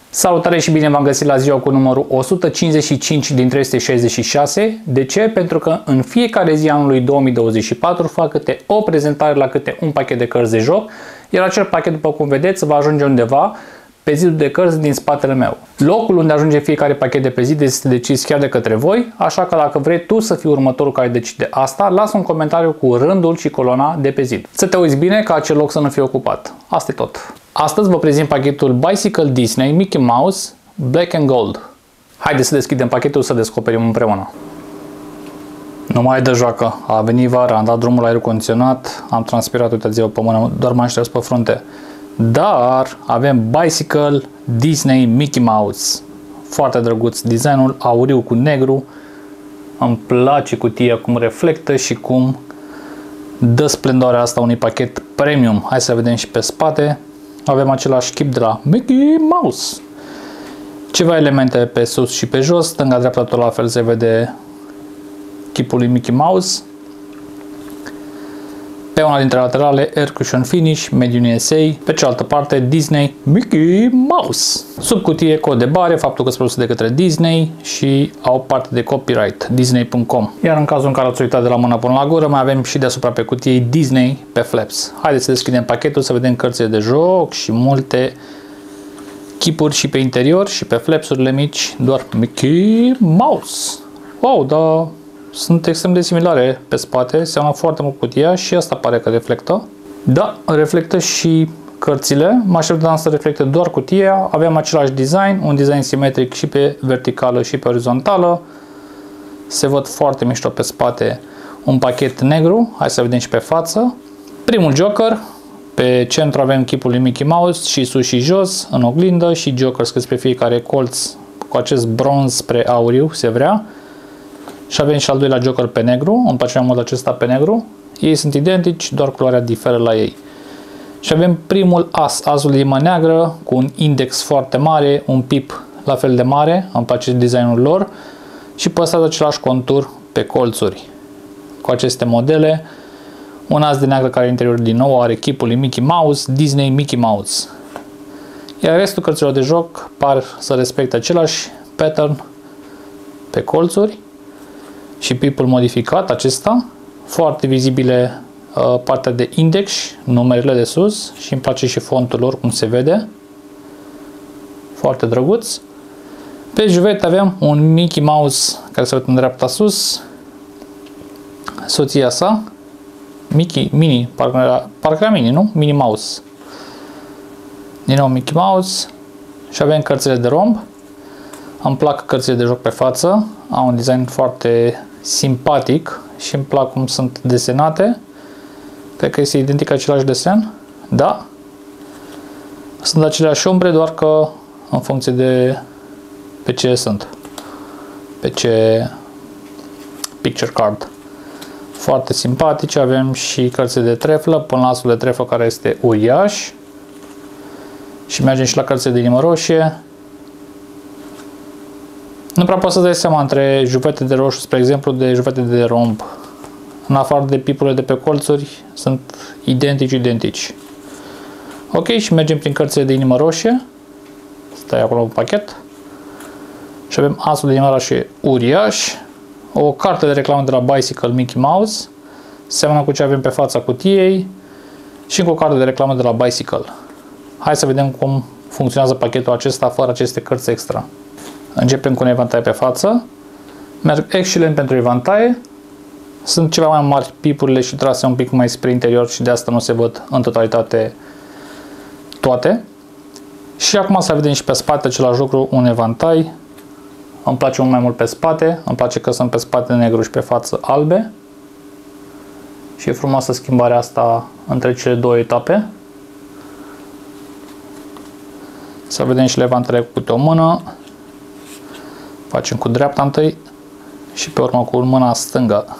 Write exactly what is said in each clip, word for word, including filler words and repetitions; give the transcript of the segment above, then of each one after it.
Salutare și bine v-am găsit la ziua cu numărul o sută cincizeci și cinci din trei sute șaizeci și șase. De ce? Pentru că în fiecare zi anului două mii douăzeci și patru fac câte o prezentare la câte un pachet de cărți de joc, iar acel pachet, după cum vedeți, va ajunge undeva pe zidul de cărți din spatele meu. Locul unde ajunge fiecare pachet de pe zi este decis chiar de către voi, așa că dacă vrei tu să fii următorul care decide asta, lasă un comentariu cu rândul și coloana de pe zid. Să te uiți bine ca acel loc să nu fie ocupat. Asta e tot. Astăzi vă prezint pachetul Bicycle Disney Mickey Mouse Black and Gold. Haideți să deschidem pachetul să descoperim împreună. Nu mai de joacă. A venit vara, am dat drumul la aer condiționat, am transpirat, uitați-vă pe mână, doar m-am șters pe frunte. Dar avem Bicycle Disney Mickey Mouse. Foarte drăguț, designul auriu cu negru. Îmi place cutia cum reflectă și cum dă splendoarea asta unui pachet premium. Hai să vedem și pe spate. Avem același chip de la Mickey Mouse. Ceva elemente pe sus și pe jos. Stânga-dreapta tot la fel se vede chipul lui Mickey Mouse. Pe una dintre laterale Air Cushion Finish Made in U S A. Pe cealaltă parte Disney Mickey Mouse. Sub cutie cod de bare, faptul că sunt produse de către Disney și au parte de copyright Disney punct com. Iar în cazul în care ați uitat de la mână până la gură, mai avem și deasupra pe cutie Disney pe flaps. Haideți să deschidem pachetul să vedem cărțile de joc și multe chipuri și pe interior și pe flapsurile mici doar Mickey Mouse. Wow, dar sunt extrem de similare pe spate, seamănă foarte mult cutia și asta pare că reflectă. Da, reflectă și cărțile, mă așteptam să reflecte doar cutia. Avem același design, un design simetric și pe verticală și pe orizontală. Se văd foarte mișto pe spate, un pachet negru, hai să vedem și pe față. Primul Joker, pe centru avem chipul lui Mickey Mouse și sus și jos, în oglindă, și Joker scris pe fiecare colț cu acest bronz spre auriu, se vrea. Și avem și al doilea Joker pe negru, îmi place mai mult acesta pe negru. Ei sunt identici, doar culoarea diferă la ei. Și avem primul as, asul de limă neagră, cu un index foarte mare, un pip la fel de mare, îmi place designul lor. Și păstrează același contur pe colțuri. Cu aceste modele, un as de neagră care în interior din nou are chipul lui Mickey Mouse, Disney Mickey Mouse. Iar restul cărților de joc par să respecte același pattern pe colțuri. Și pipul modificat acesta, foarte vizibile uh, partea de index, numerele de sus, și îmi place și fontul lor cum se vede, foarte drăguț. Pe juvete avem un Mickey Mouse care se vede în dreapta sus, soția sa, Mickey, Mini, parcă era, parcă era Mini, nu? Mini Mouse. Din nou Mickey Mouse și avem cărțile de romb. Îmi plac cărțile de joc pe față, au un design foarte simpatic și îmi plac cum sunt desenate. Cred că este identic același desen. Da. Sunt aceleași umbre, doar că în funcție de pe ce sunt. Pe ce picture card. Foarte simpatice. Avem și cărțile de treflă, până la asul de treflă care este uriaș. Și mergem și la cărțile de inimă roșie. Nu prea poți să dai seama între juvete de roșu, spre exemplu, de juvete de romb. În afară de pipurile de pe colțuri, sunt identici, identici. Ok, și mergem prin cărțile de inimă roșie. Stai acolo un pachet. Și avem asul de inimă roșie uriaș. O carte de reclamă de la Bicycle Mickey Mouse. Seamănă cu ce avem pe fața cutiei. Și încă o carte de reclamă de la Bicycle. Hai să vedem cum funcționează pachetul acesta fără aceste cărți extra. Începem cu un evantai pe față. Merg excelent pentru evantaie. Sunt ceva mai mari pipurile și trase un pic mai spre interior și de asta nu se văd în totalitate toate. Și acum să vedem și pe spate același lucru, un evantai. Îmi place mult mai mult pe spate. Îmi place că sunt pe spate negru și pe față albe. Și e frumoasă schimbarea asta între cele două etape. Să vedem și levantele cu câte o mână. Facem cu dreapta întâi și pe urmă cu mâna stângă.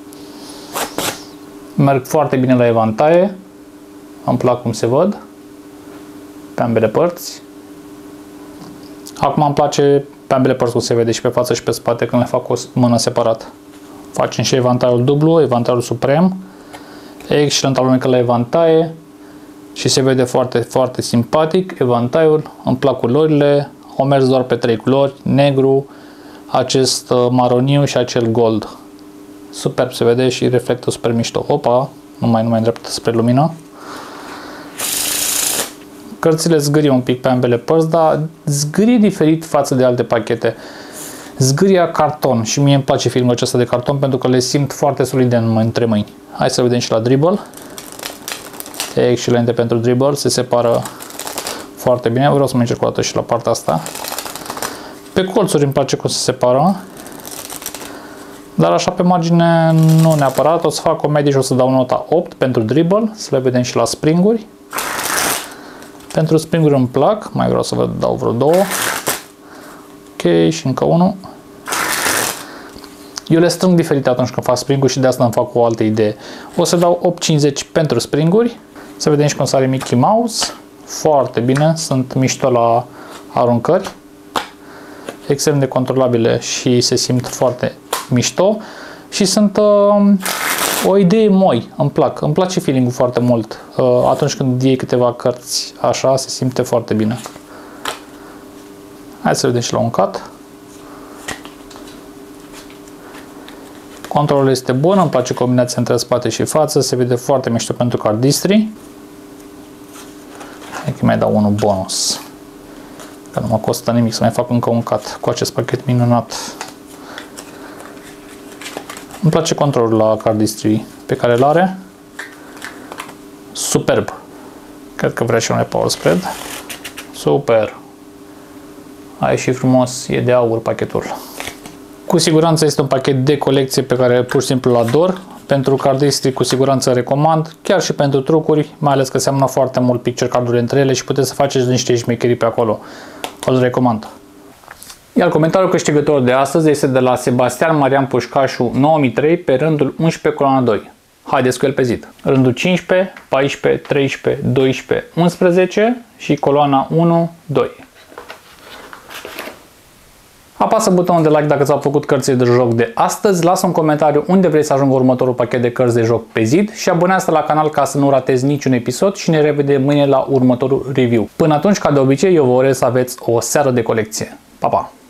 Merg foarte bine la evantaie. Îmi plac cum se văd pe ambele părți. Acum îmi place pe ambele părți cum se vede, și pe față și pe spate, când le fac o mână separat. Facem și evantaiul dublu, evantaiul suprem. Excelent alunecă la evantaie. Și se vede foarte, foarte simpatic evantaiul. Îmi plac culorile, Au mers doar pe trei culori, negru, acest maroniu și acel gold. Superb se vede și reflectă super mișto. Opa, nu mai, nu mai îndreaptă spre lumină. Cărțile zgârie un pic pe ambele părți, dar zgârie diferit față de alte pachete. Zgâria carton și mie îmi place filmul acesta de carton pentru că le simt foarte solide în, între mâini. Hai să vedem și la dribble. Excelente pentru dribble, se separă foarte bine. Vreau să mă încerc o dată și la partea asta. Pe colțuri îmi place cum se separă. Dar așa pe margine nu neapărat. O să fac o medie și o să dau nota opt pentru dribble. Să le vedem și la springuri. Pentru springuri îmi plac. Mai vreau să vă dau vreo două. Ok, și încă unul. Eu le strâng diferite atunci când fac springuri și de asta îmi fac o altă idee. O să dau opt cincizeci pentru springuri. Să vedem și cum sare Mickey Mouse. Foarte bine, sunt mișto la aruncări. Extrem de controlabile și se simt foarte mișto. Și sunt uh, o idee moi, îmi plac. Îmi place feeling-ul foarte mult. Uh, atunci când iei câteva cărți așa, se simte foarte bine. Hai să vedem și la un cut. Controlul este bun, îmi place combinația între spate și față, se vede foarte mișto pentru cardistry. Hai că mai dau unul bonus. Că nu mă costă nimic să mai fac încă un cut cu acest pachet minunat. Îmi place controlul la cardistry pe care îl are. Superb. Cred că vrea și un power spread. Super. A ieșit frumos, e de aur pachetul. Cu siguranță este un pachet de colecție pe care pur și simplu îl ador. Pentru cardistry cu siguranță recomand, chiar și pentru trucuri, mai ales că seamănă foarte mult picture card-uri între ele și puteți să faceți niște șmecherii pe acolo. Îl recomand. Iar comentariul câștigător de astăzi este de la Sebastian Marian Pușcașu nouă mii trei pe rândul unsprezece, coloana doi. Haideți cu el pe zid. Rândul cincisprezece, paisprezece, treisprezece, doisprezece, unsprezece și coloana unu, doi. Apasă butonul de like dacă ți-au plăcut cărțile de joc de astăzi, lasă un comentariu unde vrei să ajungă următorul pachet de cărți de joc pe zid și abonează-te la canal ca să nu ratezi niciun episod și ne revedem mâine la următorul review. Până atunci, ca de obicei, eu vă urez să aveți o seară de colecție. Pa, pa!